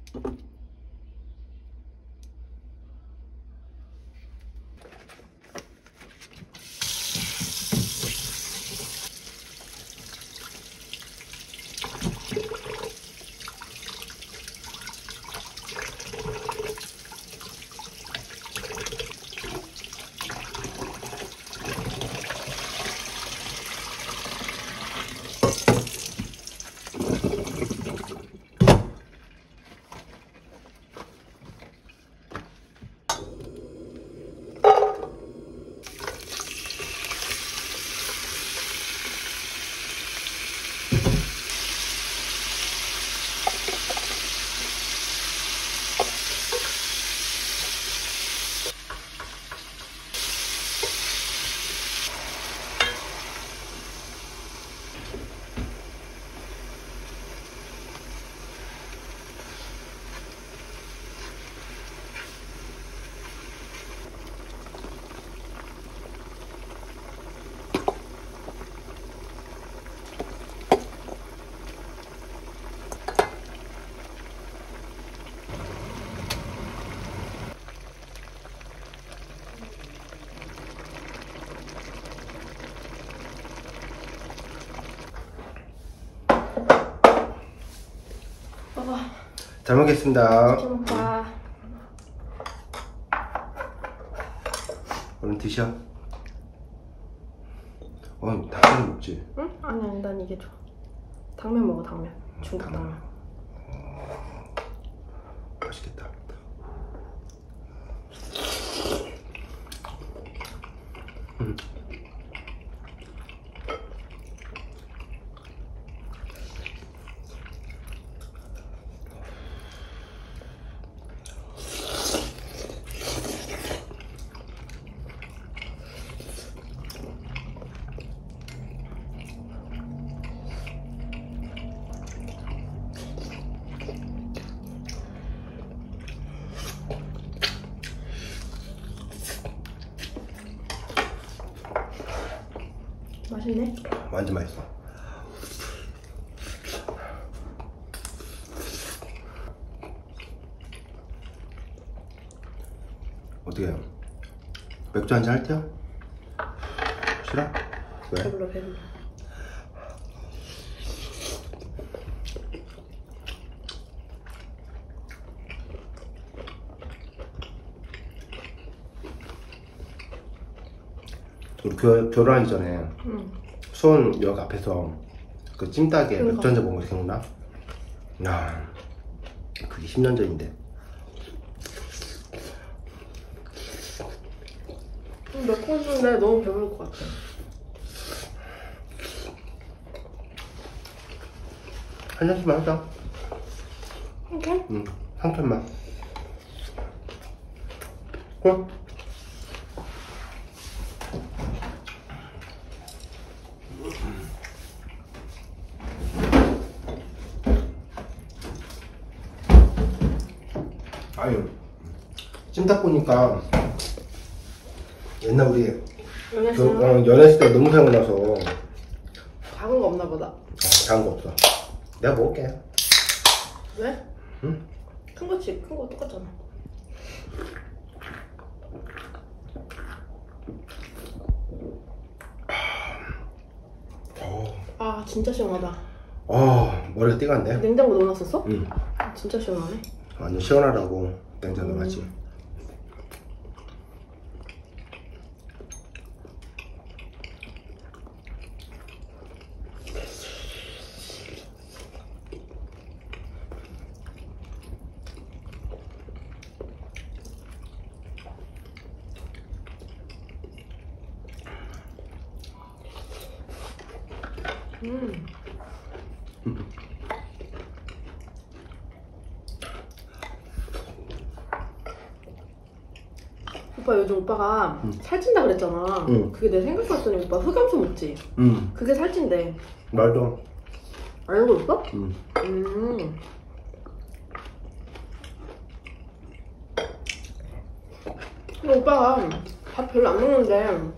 잘 먹겠습니다. 잘 먹자. 얼른 드셔. 당면 먹지? 응? 아니 난 이게 좋아. 당면 먹어, 당면. 중국 당면. 맛있겠다. 맛있네? 완전 맛있어. 어떻게 해요? 맥주 한잔 할게요? 싫어? 왜? 배불러. 우리 결혼하기 전에 수원역 앞에서 그 찜닭에 맥주 한잔 먹은 거 기억나? 야, 그게 10년 전인데. 매콤한데 너무 배부를 것 같아. 한 잔씩만 하자. 한 캔? 응, 한 캔만. 응? 아유, 찜닭 보니까 옛날 우리 연애했을 때 너무 생각나서. 작은 거 없나 보다. 작은 거 없어. 내가 먹을게. 왜? 응? 큰 거지. 큰 거 똑같잖아. 아 진짜 시원하다. 머리가 띵한데? 냉장고 넣어놨었어? 응. 진짜 시원하네. 완전 시원하다고 냉장고 넣어놨지. 오빠 요즘 오빠가 살찐다 그랬잖아. 그게 내 생각했더니 오빠 흑염소 먹지? 그게 살찐대. 말도. 알고 있어? 근데 오빠가 밥 별로 안 먹는데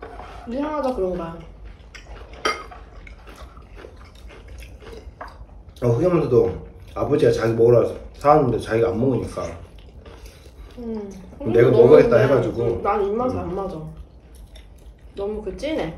이상하다 그런 거야. 흑염소도 아버지가 자기 먹으러 사왔는데 자기가 안 먹으니까 내가 먹어야겠다 해가지고. 난 입맛이 안 맞아. 너무 그 진해.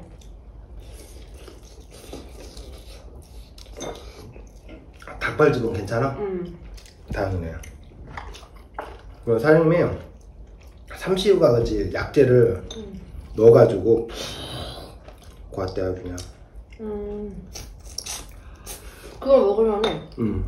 닭발집은 괜찮아? 다행이네. 그리고 사장님이 삼시우가 같이 약재를 넣어가지고 고왔대요 그냥. 그걸 먹으면은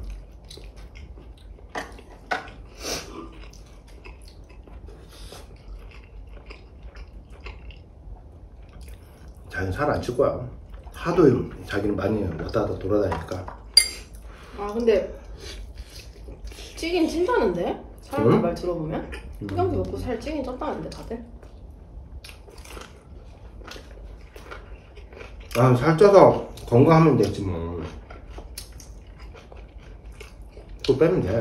자기는 살 안 찔 거야. 하도 자기는 많이 왔다 갔다 돌아다니니까. 아 근데 찌긴 찐다는데? 사람들 말 들어보면? 흑염소 먹고 살 찌긴 쪘다는데 다들? 아 살쪄서 건강하면 되지 뭐. 또 빼면 돼.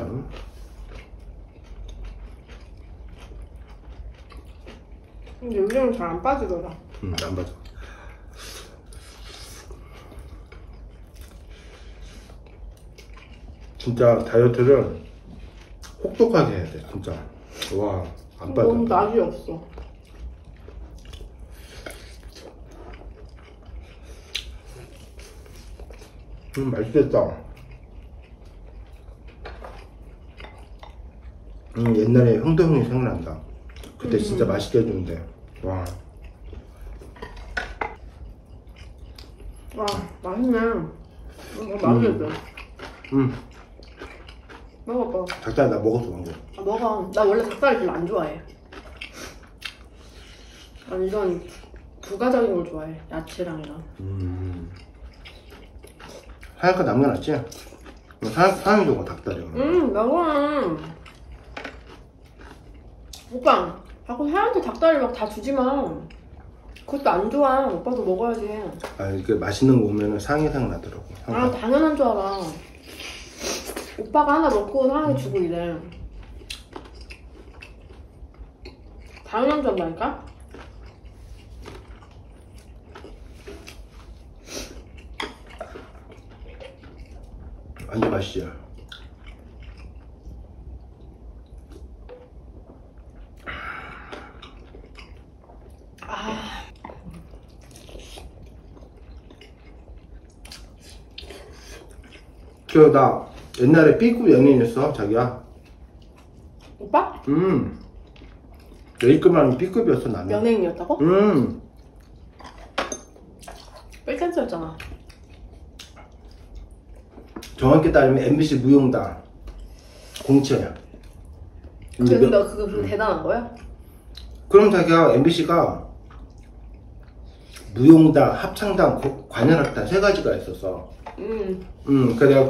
근데 요즘은 잘 안 빠지더라. 안 빠져. 진짜 다이어트를 혹독하게 해야 돼 진짜. 와 안 빠져. 너무 맛이 없어. 맛있겠다. 옛날에 형도 형이 생각난다. 그때 진짜 맛있게 해주는데. 와. 와 맛있네. 맛있겠어. 먹어 오빠. 닭다리 나 먹었어 방금. 아 먹어. 나 원래 닭다리 별로 안 좋아해. 완전 부가적인 걸 좋아해. 야채랑 이런. 하얀 거 남겨놨지? 사람이 좋아 닭다리가. 먹어. 오빠 자꾸 사람한테 닭다리 막 다 주지 마. 그것도 안 좋아. 오빠도 먹어야지. 아 이게 맛있는 거 오면은 상이 생각나더라고. 아 당연한 줄 알아. 오빠가 하나 먹고 사람이 주고 이래. 당연한 줄 안다니까? 완전 맛있지? 나 옛날에 B급 연예인이었어 자기야. 오빠? A급 아니면 B급이었어 나는. 연예인이었다고? 백댄서였잖아. 정확히 따지면 MBC 무용단 공채야. 근데 너 그거 좀 대단한 거야? 그럼 자기가 MBC가 무용단, 합창단, 관현악단 세 가지가 있었어. 그러니까 내가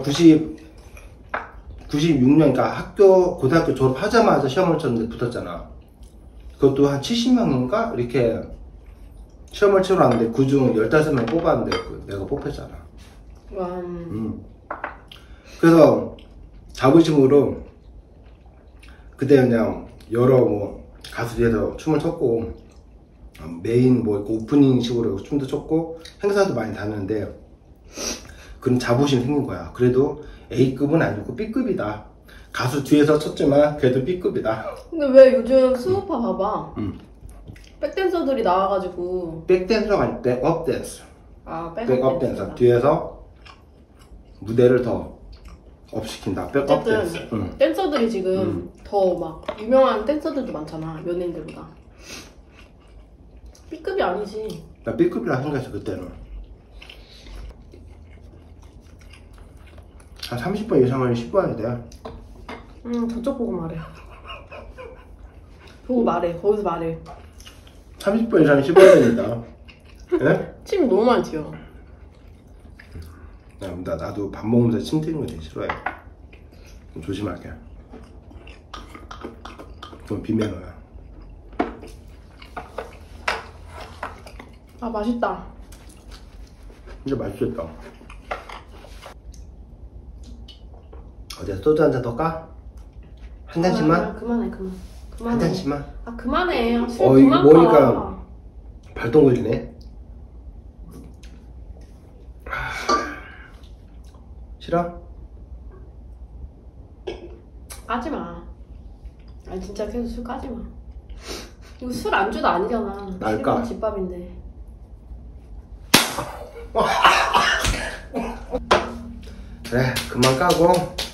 96년, 그러니까 고등학교 졸업하자마자 시험을 쳤는데 붙었잖아. 그것도 한 70명인가? 이렇게 시험을 치러 왔는데 그중 15명 뽑았는데 내가 뽑혔잖아. 와. 그래서 자부심으로 그때 그냥 여러 가수 뒤에서 춤을 췄고 메인 오프닝 식으로 춤도 췄고 행사도 많이 다녔는데 그런 자부심이 생긴 거야. 그래도 A급은 아니고 B급이다. 가수 뒤에서 쳤지만 그래도 B급이다. 근데 왜 요즘 스우파 봐봐. 백댄서들이 나와가지고. 백댄서가 아니고 백업 댄서. 아, 백업 댄서. 뒤에서 무대를 더 업시킨다. 백업 댄서. 댄서들이 지금 더 막 유명한 댄서들도 많잖아. 연예인들보다. B급이 아니지. 나 B급이라 생각했어 그때는. 한 30번 이상을 씹어야 돼. 저쪽 보고 말해. 보고 말해. 거기서 말해. 30번 이상 씹어야 됩니다. 예? 침이 너무 많이 튀어. 나도 밥 먹으면서 침 튀는 거 되게 싫어해. 좀 조심할게. 그건 비매너야. 아 맛있다. 진짜 맛있겠다. 어제 소주 한 잔 더 까? 한 잔씩만? 그만해. 한 잔씩만? 아 그만해. 이거 먹으니까 발동 걸리네. 싫어? 까지마. 아니 진짜 계속 술 까지마. 이거 술 안주도 아니잖아. 날까? 집밥인데. 그래 그만 까고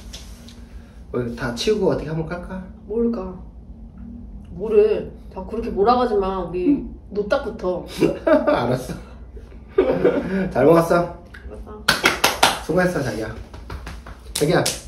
다 치우고 어떻게 한번 깔까? 뭘 까? 뭐를 자 그렇게 몰아가지마. 우리 노딱부터. 알았어. 잘 먹었어. 알았어. 수고했어 자기야. 자기야